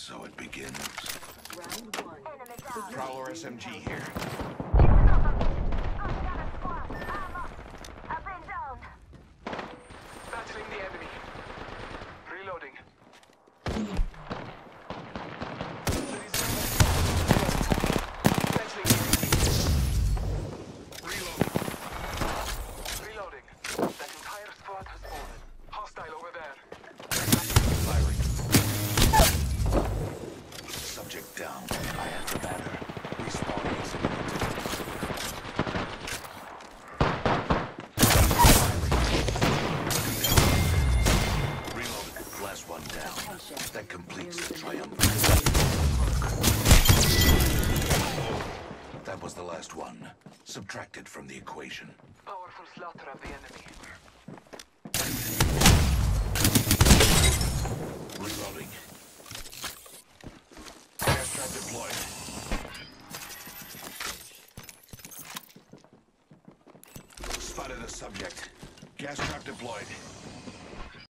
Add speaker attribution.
Speaker 1: So it begins.
Speaker 2: Round one.
Speaker 1: Prowler SMG here.
Speaker 3: Battling the enemy. Reloading. Battling the enemy. Reloading. Reloading. That entire squad has fallen. Hostile over there.
Speaker 1: Firing. Subject down. I have the banner. Respawning is imminent. Reloading. Last one down. That completes the triumvirate. That was the last one. Subtracted from the equation.
Speaker 3: Powerful slaughter of the enemy.
Speaker 1: Reloading. Gas trap deployed. Spotted a subject. Gas trap deployed.